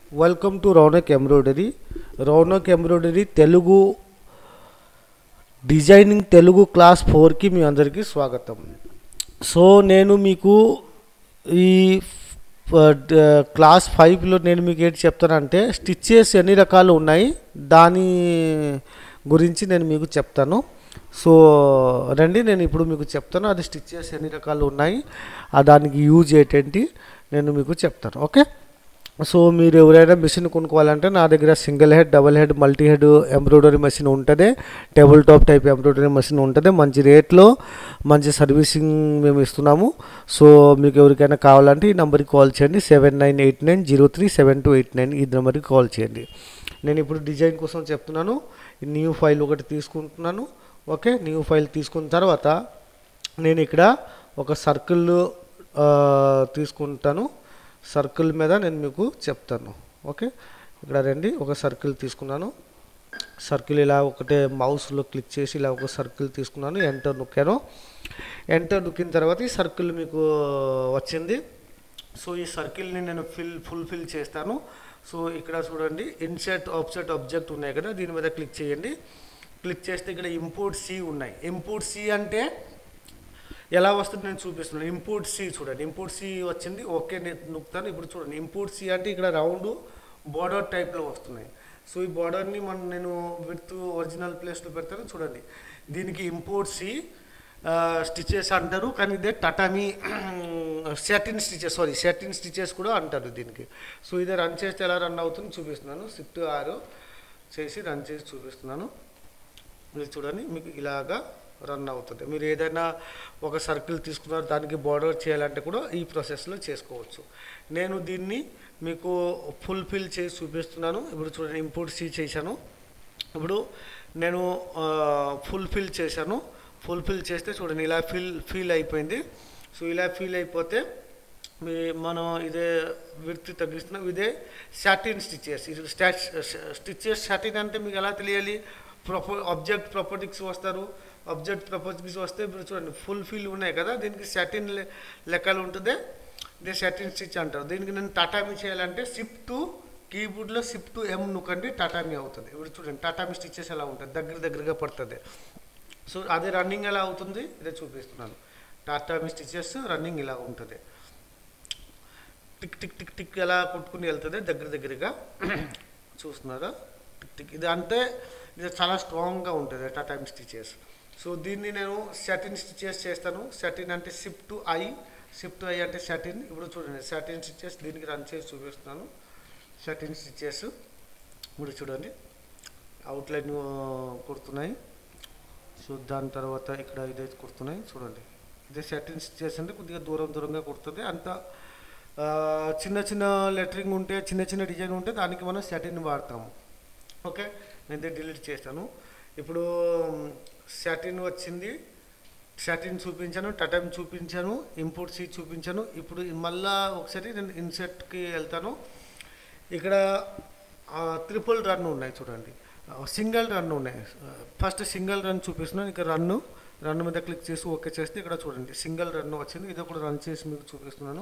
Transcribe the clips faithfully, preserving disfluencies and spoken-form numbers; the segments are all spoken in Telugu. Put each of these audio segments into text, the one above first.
Welcome to Raunak embroidery. Raunak embroidery Telugu designing Telugu class ఫోర్కి మీ అందరికీ స్వాగతం. సో నేను మీకు ఈ క్లాస్ ఫైవ్లో నేను మీకు ఏంటి చెప్తానంటే స్టిచ్చెస్ ఎన్ని రకాలు ఉన్నాయి దాని గురించి నేను మీకు చెప్తాను. సో రండి, నేను ఇప్పుడు మీకు చెప్తాను అది స్టిచ్చెస్ ఎన్ని రకాలు ఉన్నాయి, ఆ దానికి యూజ్ ఏంటి నేను మీకు చెప్తాను. ఓకే, సో మీరు ఎవరైనా మిషన్ కొనుక్కోవాలంటే నా దగ్గర single head, double head, multi head embroidery machine ఉంటుంది, table top type embroidery machine ఉంటుంది. మంచి రేట్లో మంచి సర్వీసింగ్ మేము ఇస్తున్నాము. సో మీకు ఎవరికైనా కావాలంటే ఈ నెంబర్కి కాల్ చేయండి, seven nine eight nine zero three seven two eight nine ఈ నెంబర్కి కాల్ చేయండి. నేను ఇప్పుడు డిజైన్ కోసం చెప్తున్నాను. న్యూ ఫైల్ ఒకటి తీసుకుంటున్నాను. ఓకే, న్యూ ఫైల్ తీసుకున్న తర్వాత నేను ఇక్కడ ఒక సర్కిల్ తీసుకుంటాను. సర్కిల్ మీద నేను మీకు చెప్తాను. ఓకే, ఇక్కడ రండి, ఒక సర్కిల్ తీసుకున్నాను. సర్కిల్ ఇలా ఒకటే మౌస్లో క్లిక్ చేసి ఇలా ఒక సర్కిల్ తీసుకున్నాను, ఎంటర్ నొక్కాను. ఎంటర్ నొక్కిన తర్వాత ఈ సర్కిల్ మీకు వచ్చింది. సో ఈ సర్కిల్ని నేను ఫిల్ ఫుల్ఫిల్ చేస్తాను. సో ఇక్కడ చూడండి, ఇన్సర్ట్ ఆఫ్సెట్ ఆబ్జెక్ట్ ఉన్నాయి కదా, దీని మీద క్లిక్ చేయండి. క్లిక్ చేస్తే ఇక్కడ ఇంపోర్ట్ సి ఉన్నాయి. ఇంపోర్ట్ సి అంటే ఎలా వస్తుంది నేను చూపిస్తున్నాను. ఇంపోర్ట్ సి చూడండి, ఇంపోర్ట్ సి వచ్చింది. ఓకే, నేను నొక్కుతాను. ఇప్పుడు చూడండి, ఇంపోర్ట్ సి అంటే ఇక్కడ రౌండ్ బార్డర్ టైప్లో వస్తున్నాయి. సో ఈ బార్డర్ని మనం నేను విత్ ఒరిజినల్ ప్లేస్లో పెడతాను. చూడండి, దీనికి ఇంపోర్ట్ సి స్టిచెస్ అంటారు, కానీ ఇదే tatami satin stitches sorry satin stitches కూడా అంటారు దీనికి. సో ఇదే రన్ చేస్తే ఎలా రన్ అవుతుంది చూపిస్తున్నాను. షిఫ్ట్ ఆరు చేసి రన్ చేసి చూపిస్తున్నాను. మీరు చూడండి, మీకు ఇలాగా రన్ అవుతుంది. మీరు ఏదైనా ఒక సర్కిల్ తీసుకున్నారు, దానికి బార్డర్ చేయాలంటే కూడా ఈ ప్రాసెస్లో చేసుకోవచ్చు. నేను దీన్ని మీకు ఫుల్ఫిల్ చేసి చూపిస్తున్నాను. ఇప్పుడు చూడండి, ఇంపోర్ట్ సి చేశాను. ఇప్పుడు నేను ఫుల్ఫిల్ చేశాను. ఫుల్ఫిల్ చేస్తే చూడండి ఇలా ఫిల్ ఫీల్ అయిపోయింది. సో ఇలా ఫీల్ అయిపోతే మీ మనం ఇదే విడ్త్ తగ్గిస్తున్నాం. ఇదే సాటిన్ స్టిచెస్. ఇది స్టాచ్ స్టిచెస్ సాటిన్ అంటే మీకు ఎలా తెలియాలి? ప్రొపో ఆబ్జెక్ట్ ప్రాపర్టీస్ వస్తారు. ఆబ్జెక్ట్ ప్రాపర్టీస్ వస్తే మీరు చూడండి ఫుల్ ఫిల్ ఉన్నాయి కదా, దీనికి సాటిన్ లెక్కలు ఉంటుంది. ఇదే సాటిన్ స్టిచ్ అంటారు. దీనికి నేను టాటామీ చేయాలంటే షిఫ్ట్ టు కీబోర్డ్లో షిఫ్ట్ టు ఎం నొక్కండి, టాటామీ అవుతుంది. ఇప్పుడు చూడండి టాటామీ స్టిచెస్ ఎలా ఉంటుంది, దగ్గర దగ్గరగా పడుతుంది. సో అదే రన్నింగ్ ఎలా అవుతుంది ఇదే చూపిస్తున్నాను. టాటామీ స్టిచెస్ రన్నింగ్ ఇలా ఉంటుంది. టిక్ టిక్ టిక్ టిక్ ఎలా కొట్టుకుని వెళ్తుంది దగ్గర దగ్గరగా. చూస్తున్నారా, టిక్ టిక్. ఇది అంటే ఇది చాలా స్ట్రాంగ్గా ఉంటుంది టాటామీ స్టిచెస్. సో దీన్ని నేను సాటిన్ స్టిచెస్ చేస్తాను. సాటిన్ అంటే shift to I, shift to I అంటే సాటిన్. ఇప్పుడు చూడండి సాటిన్ స్టిచెస్ దీనికి రన్ చేసి చూపిస్తున్నాను. సాటిన్ స్టిచెస్ ఇప్పుడు చూడండి అవుట్లైన్ కుడుతున్నాయి. సో దాని తర్వాత ఇక్కడ ఇదే కుడుతున్నాయి. చూడండి, ఇదే సాటిన్ స్టిచెస్ అంటే కొద్దిగా దూరం దూరంగా కుడుతుంది. అంత చిన్న చిన్న లెటరింగ్ ఉంటే, చిన్న చిన్న డిజైన్ ఉంటే దానికి మనం సాటిన్ వాడతాము. ఓకే, నేను డిలీట్ చేస్తాను. ఇప్పుడు సాటిన్ వచ్చింది, సాటిన్ చూపించాను, టటామీ చూపించాను, ఇంపోర్ట్ సి చూపించాను. ఇప్పుడు మళ్ళా ఒకసారి నేను ఇన్సర్ట్కి వెళ్తాను. ఇక్కడ ట్రిపుల్ రన్ ఉన్నాయి చూడండి, సింగిల్ రన్ ఉన్నాయి. ఫస్ట్ సింగిల్ రన్ చూపిస్తున్నాను. ఇక్కడ రన్ను రన్ మీద క్లిక్ చేసి ఓకే చేస్తే ఇక్కడ చూడండి సింగిల్ రన్ వచ్చింది. ఇది కూడా రన్ చేసి మీకు చూపిస్తున్నాను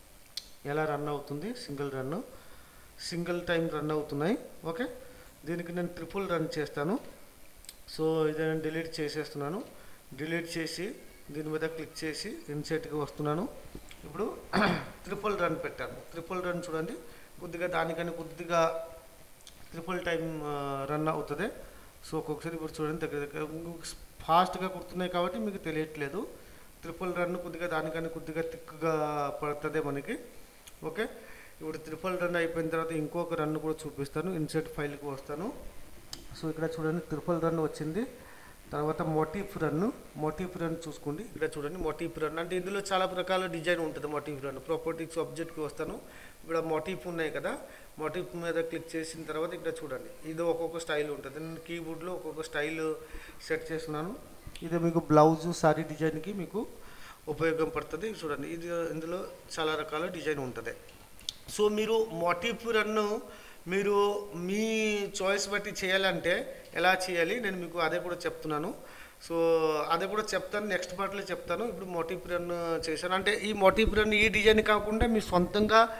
ఎలా రన్ అవుతుంది. Single run single time run అవుతున్నాయి. ఓకే, దీనికి నేను ట్రిపుల్ రన్ చేస్తాను. సో ఇది నేను డిలీట్ చేసేస్తున్నాను. డిలీట్ చేసి దీని మీద క్లిక్ చేసి ఇన్సెట్కి వస్తున్నాను. ఇప్పుడు ట్రిపుల్ రన్ పెట్టాను. ట్రిపుల్ రన్ చూడండి, కొద్దిగా దానికని కొద్దిగా ట్రిపుల్ టైం రన్ అవుతుంది. సో ఒక్కొక్కసారి ఇప్పుడు చూడండి దగ్గర దగ్గర ఫాస్ట్గా కుడుతున్నాయి కాబట్టి మీకు తెలియట్లేదు. ట్రిపుల్ రన్ కొద్దిగా దానికని కొద్దిగా థిక్గా పడుతుంది మనకి. ఓకే, ఇప్పుడు ట్రిపుల్ రన్ అయిపోయిన తర్వాత ఇంకొక రన్ కూడా చూపిస్తాను. ఇన్సర్ట్ ఫైల్కి వస్తాను. సో ఇక్కడ చూడండి ట్రిపుల్ రన్ వచ్చింది. తర్వాత మోటిఫ్ రన్, మోటిఫ్ రన్ చూసుకోండి. ఇక్కడ చూడండి మోటిఫ్ రన్ అంటే ఇందులో చాలా రకాల డిజైన్ ఉంటుంది. మోటిఫ్ రన్ ప్రాపర్టీస్ ఆబ్జెక్ట్కి వస్తాను. ఇక్కడ మోటిఫ్ ఉన్నాయి కదా, మోటిఫ్ మీద క్లిక్ చేసిన తర్వాత ఇక్కడ చూడండి ఇది ఒక్కొక్క స్టైల్ ఉంటుంది. నేను కీబోర్డ్లో ఒక్కొక్క స్టైల్ సెట్ చేస్తున్నాను. ఇది మీకు బ్లౌజ్ సారీ డిజైన్కి మీకు ఉపయోగం పడుతుంది. చూడండి ఇది ఇందులో చాలా రకాల డిజైన్ ఉంటుంది. సో మీరు మోటిఫ్ రన్ను మీరు మీ చాయిస్ బట్టి చేయాలంటే ఎలా చేయాలి నేను మీకు అదే కూడా చెప్తున్నాను. సో అదే కూడా చెప్తాను, నెక్స్ట్ పార్ట్లో చెప్తాను. ఇప్పుడు మోటిఫ్ రన్ చేశాను అంటే ఈ మోటిఫ్ రన్ ఈ డిజైన్ కాకుండా మీ సొంతంగా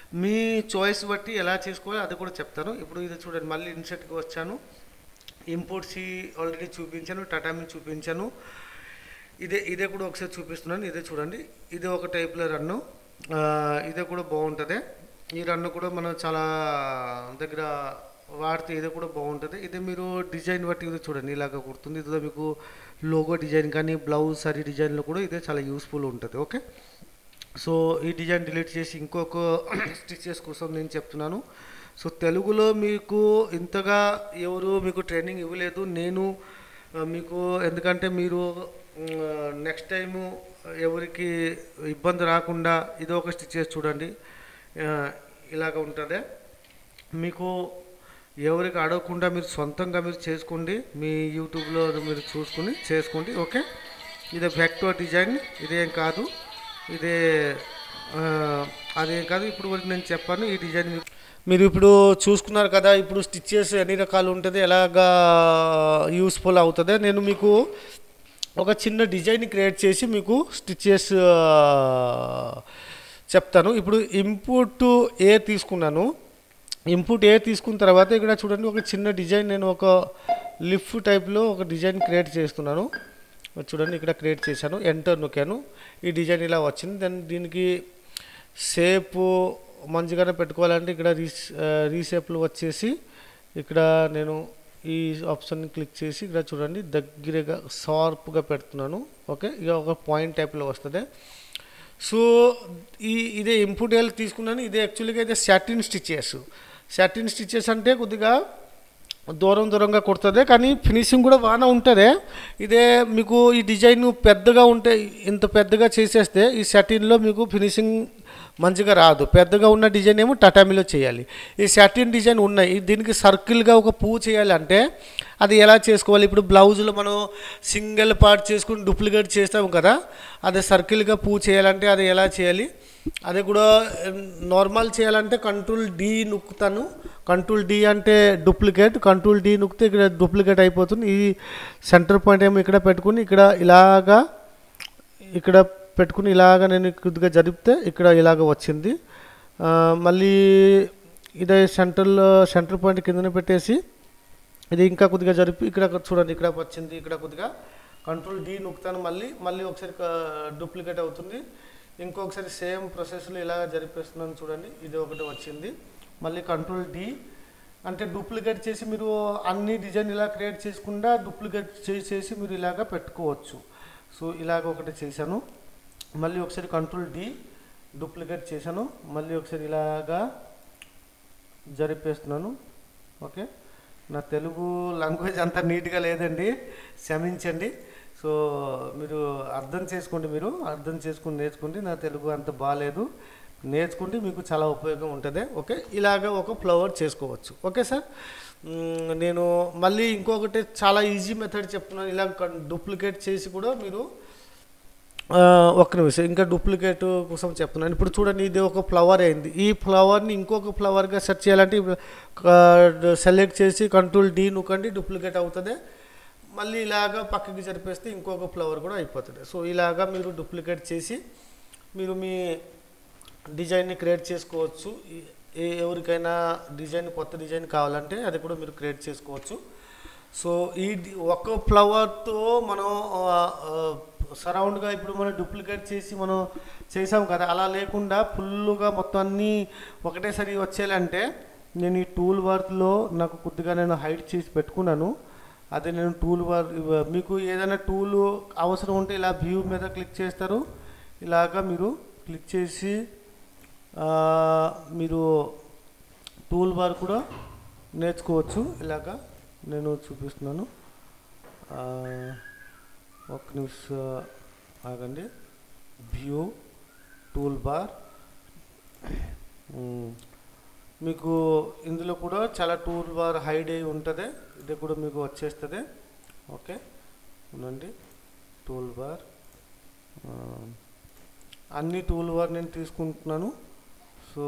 మీ చాయిస్ బట్టి ఎలా చేసుకోవాలో అది కూడా చెప్తాను. ఇప్పుడు ఇది చూడండి, మళ్ళీ ఇన్సెట్కి వచ్చాను. ఇంపోర్ట్ సి ఆల్రెడీ చూపించాను, టాటామి చూపించాను. ఇదే ఇదే కూడా ఒకసారి చూపిస్తున్నాను. ఇదే చూడండి, ఇదే ఒక టైప్లో రన్ను. ఇదే కూడా బాగుంటుంది. ఈ రన్ను కూడా మనం చాలా దగ్గర వాడితే ఇదే కూడా బాగుంటుంది. ఇదే మీరు డిజైన్ బట్టి ఇది చూడండి ఇలాగ కుడుతుంది. ఇదిలో మీకు లోగో డిజైన్ కానీ బ్లౌజ్ సారీ డిజైన్లో కూడా ఇదే చాలా యూస్ఫుల్ ఉంటుంది. ఓకే, సో ఈ డిజైన్ డిలీట్ చేసి ఇంకొక స్టిచెస్ కోసం నేను చెప్తున్నాను. సో తెలుగులో మీకు ఇంతగా ఎవరు మీకు ట్రైనింగ్ ఇవ్వలేదు నేను మీకు, ఎందుకంటే మీరు నెక్స్ట్ టైము ఎవరికి ఇబ్బంది రాకుండా ఇది ఒక స్టిచెస్ చూడండి ఇలాగ ఉంటుంది. మీకు ఎవరికి అడగకుండా మీరు సొంతంగా మీరు చేసుకోండి, మీ యూట్యూబ్లో మీరు చూసుకుని చేసుకోండి. ఓకే, ఇదే వెక్టర్ డిజైన్, ఇదేం కాదు, ఇదే అదేం కాదు. ఇప్పుడు వరకు నేను చెప్పాను ఈ డిజైన్ మీరు ఇప్పుడు చూసుకున్నారు కదా. ఇప్పుడు స్టిచ్చెస్ ఎన్ని రకాలు ఉంటుంది, ఎలాగా యూస్ఫుల్ అవుతుంది. నేను మీకు ఒక చిన్న డిజైన్ క్రియేట్ చేసి మీకు స్టిచ్చెస్ చెప్తాను. ఇప్పుడు ఇన్పుట్ ఏ తీసుకున్నాను. ఇన్పుట్ ఏ తీసుకున్న తర్వాత ఇక్కడ చూడండి ఒక చిన్న డిజైన్ నేను ఒక లిఫ్ టైప్లో ఒక డిజైన్ క్రియేట్ చేస్తున్నాను. చూడండి ఇక్కడ క్రియేట్ చేశాను, ఎంటర్ నొక్కాను, ఈ డిజైన్ ఇలా వచ్చింది. దెన్ దీనికి షేప్ మంచిగానే పెట్టుకోవాలంటే ఇక్కడ రీస్ రీషేప్లు వచ్చేసి ఇక్కడ నేను ఈ ఆప్షన్ని క్లిక్ చేసి ఇక్కడ చూడండి దగ్గరగా షార్ప్గా పెడుతున్నాను. ఓకే, ఇక ఒక పాయింట్ టైప్లో వస్తుంది. సో ఈ ఇదే ఇన్పుట్ ఏల్ తీసుకున్నాను. ఇదే యాక్చువల్గా ఇదే సాటిన్ స్టిచెస్. సాటిన్ స్టిచెస్ అంటే కొద్దిగా దూరం దూరంగా కుడుతుంది, కానీ ఫినిషింగ్ కూడా బాగానే ఉంటుంది. ఇదే మీకు ఈ డిజైన్ పెద్దగా ఉంటే ఇంత పెద్దగా చేసేస్తే ఈ సాటిన్లో మీకు ఫినిషింగ్ మంచిగా రాదు. పెద్దగా ఉన్న డిజైన్ ఏమో టాటామిలో చేయాలి. ఈ సాటిన్ డిజైన్ ఉన్నాయి, దీనికి సర్కిల్గా ఒక పువ్వు చేయాలంటే అది ఎలా చేసుకోవాలి. ఇప్పుడు బ్లౌజ్లో మనం సింగిల్ పార్ట్ చేసుకుని డూప్లికేట్ చేస్తాము కదా, అదే సర్కిల్గా పువ్వు చేయాలంటే అది ఎలా చేయాలి. అది కూడా నార్మల్ చేయాలంటే కంట్రోల్ డి నొక్కుతాను. కంట్రోల్ డి అంటే డూప్లికేట్, కంట్రోల్ డి నొక్కితే ఇక్కడ డూప్లికేట్ అయిపోతుంది. ఈ సెంటర్ పాయింట్ ఏమో ఇక్కడ పెట్టుకుని ఇక్కడ ఇలాగా ఇక్కడ పెట్టుకుని ఇలాగ నేను కొద్దిగా జరిపితే ఇక్కడ ఇలాగ వచ్చింది. మళ్ళీ ఇదే సెంటర్లో సెంటర్ పాయింట్ కిందనే పెట్టేసి ఇది ఇంకా కొద్దిగా జరిపి ఇక్కడ చూడండి ఇక్కడ వచ్చింది. ఇక్కడ కొద్దిగా కంట్రోల్ డి నొక్కుతాను, మళ్ళీ మళ్ళీ ఒకసారి డూప్లికేట్ అవుతుంది. ఇంకొకసారి సేమ్ ప్రాసెస్లో ఇలా జరిపేస్తున్నాను చూడండి, ఇది ఒకటి వచ్చింది. మళ్ళీ కంట్రోల్ డి అంటే డూప్లికేట్ చేసి మీరు అన్ని డిజైన్ ఇలా క్రియేట్ చేసుకుండా డూప్లికేట్ చేసేసి మీరు ఇలాగ పెట్టుకోవచ్చు. సో ఇలాగ ఒకటి చేశాను. మళ్ళీ ఒకసారి కంట్రోల్ డి డూప్లికేట్ చేశాను, మళ్ళీ ఒకసారి ఇలాగా జరిపేస్తున్నాను. ఓకే, నా తెలుగు లాంగ్వేజ్ అంత నీట్గా లేదండి, క్షమించండి. సో మీరు అర్థం చేసుకోండి, మీరు అర్థం చేసుకుని నేర్చుకోండి. నా తెలుగు అంత బాగాలేదు, నేర్చుకుంటే మీకు చాలా ఉపయోగం ఉంటుంది. ఓకే, ఇలాగ ఒక ఫ్లవర్ చేసుకోవచ్చు. ఓకే సార్, నేను మళ్ళీ ఇంకొకటి చాలా ఈజీ మెథడ్ చెప్తున్నాను. ఇలా డూప్లికేట్ చేసి కూడా మీరు ఒక్క నిమిషం ఇంకా డూప్లికేట్ కోసం చెప్తున్నాను. ఇప్పుడు చూడండి ఇది ఒక ఫ్లవర్ అయింది. ఈ ఫ్లవర్ని ఇంకొక ఫ్లవర్గా సెర్చ్ చేయాలంటే సెలెక్ట్ చేసి కంట్రోల్ డి నొక్కండి, డూప్లికేట్ అవుతుంది. మళ్ళీ ఇలాగ పక్కకి జరిపేస్తే ఇంకొక ఫ్లవర్ కూడా అయిపోతుంది. సో ఇలాగా మీరు డూప్లికేట్ చేసి మీరు మీ డిజైన్ని క్రియేట్ చేసుకోవచ్చు. ఏ ఎవరికైనా డిజైన్ కొత్త డిజైన్ కావాలంటే అది కూడా మీరు క్రియేట్ చేసుకోవచ్చు. సో ఈ ఒక్క ఫ్లవర్తో మనం సరౌండ్గా ఇప్పుడు మనం డూప్లికేట్ చేసి మనం చేసాం కదా, అలా లేకుండా ఫుల్గా మొత్తం అన్నీ ఒకటేసారి వచ్చేయాలంటే నేను ఈ టూల్ వర్క్లో నాకు కొద్దిగా నేను హైట్ చేసి పెట్టుకున్నాను. అదే నేను టూల్ వర్క్ మీకు ఏదైనా టూల్ అవసరం ఉంటే ఇలా వ్యూ మీద క్లిక్ చేస్తారు. ఇలాగా మీరు క్లిక్ చేసి మీరు టూల్ బార్ కూడా నేర్చుకోవచ్చు. ఇలాగా నేను చూపిస్తున్నాను, ఒక నిమిషం ఆగండి. వ్యూ టూల్ బార్ మీకు ఇందులో కూడా చాలా టూల్ బార్ హైడ్ అయి ఉంటుంది, ఇది కూడా మీకు వచ్చేస్తుంది. ఓకే ఉండండి, టూల్ బార్ అన్ని టూల్ బార్ నేను తీసుకుంటున్నాను. సో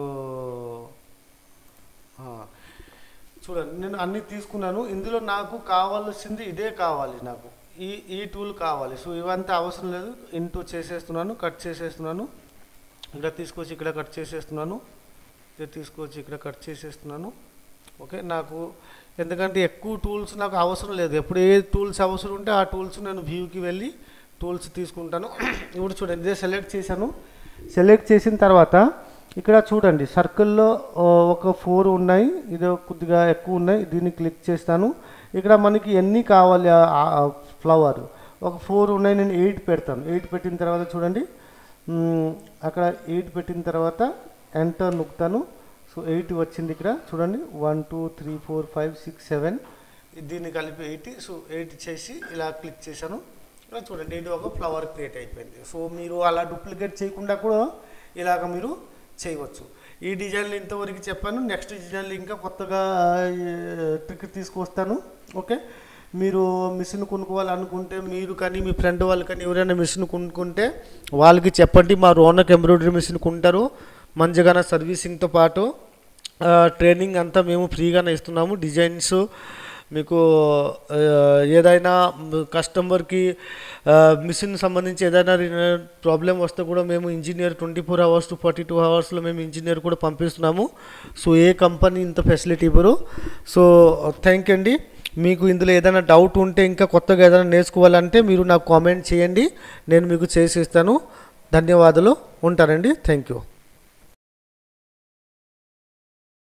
చూడండి నేను అన్నీ తీసుకున్నాను. ఇందులో నాకు కావాల్సింది ఇదే కావాలి, నాకు ఈ ఈ టూల్ కావాలి. సో ఇవంతా అవసరం లేదు, ఇంటూ చేసేస్తున్నాను, కట్ చేసేస్తున్నాను. ఇక్కడ తీసుకొచ్చి ఇక్కడ కట్ చేసేస్తున్నాను. ఇది తీసుకొచ్చి ఇక్కడ కట్ చేసేస్తున్నాను. ఓకే, నాకు ఎందుకంటే ఎక్కువ టూల్స్ నాకు అవసరం లేదు. ఎప్పుడు ఏ టూల్స్ అవసరం ఉంటే ఆ టూల్స్ నేను వ్యూకి వెళ్ళి టూల్స్ తీసుకుంటాను. ఇప్పుడు చూడండి, ఇదే సెలెక్ట్ చేశాను. సెలెక్ట్ చేసిన తర్వాత ఇక్కడ చూడండి, సర్కిల్లో ఒక ఫోర్ ఉన్నాయి, ఇది కొద్దిగా ఎక్కువ ఉన్నాయి. దీన్ని క్లిక్ చేస్తాను. ఇక్కడ మనకి ఎన్ని కావాలి ఫ్లవర్, ఒక ఫోర్ ఉన్నాయి, నేను ఎయిట్ పెడతాను. ఎయిట్ పెట్టిన తర్వాత చూడండి, అక్కడ ఎయిట్ పెట్టిన తర్వాత ఎంటర్ నొక్కుతాను. సో ఎయిట్ వచ్చింది. ఇక్కడ చూడండి, one two three four five six seven, దీన్ని కలిపి ఎయిట్. సో ఎయిట్ చేసి ఇలా క్లిక్ చేశాను. ఇలా చూడండి, ఇది ఒక ఫ్లవర్ క్రియేట్ అయిపోయింది. సో మీరు అలా డూప్లికేట్ చేయకుండా కూడా ఇలాగ మీరు చేయవచ్చు. ఈ డిజైన్లు ఇంతవరకు చెప్పాను. నెక్స్ట్ డిజైన్లు ఇంకా కొత్తగా ట్రిక్ తీసుకొస్తాను. ఓకే, మీరు మిషన్ కొనుక్కోవాలనుకుంటే మీరు కానీ మీ ఫ్రెండ్ వాళ్ళు కానీ ఎవరైనా మిషన్ కొనుక్కుంటే వాళ్ళకి చెప్పండి, మా రోనక్ ఎంబ్రాయిడరీ మిషన్ కొంటారు. మంచిగా సర్వీసింగ్తో పాటు ట్రైనింగ్ అంతా మేము ఫ్రీగానే ఇస్తున్నాము. డిజైన్స్ మీకు ఏదైనా కస్టమర్కి మిషన్ సంబంధించి ఏదైనా ప్రాబ్లం వస్తే కూడా మేము engineer twenty four hours to forty two అవర్స్లో మేము ఇంజనీర్ కూడా పంపిస్తున్నాము. సో ఏ కంపెనీ ఇంత ఫెసిలిటీ ఇవ్వరు. సో థ్యాంక్ యూ అండి. మీకు ఇందులో ఏదైనా డౌట్ ఉంటే ఇంకా కొత్తగా ఏదైనా నేర్చుకోవాలంటే మీరు నాకు కామెంట్ చేయండి, నేను మీకు చేసి ఇస్తాను. ధన్యవాదాలు, ఉంటానండి. Thank you.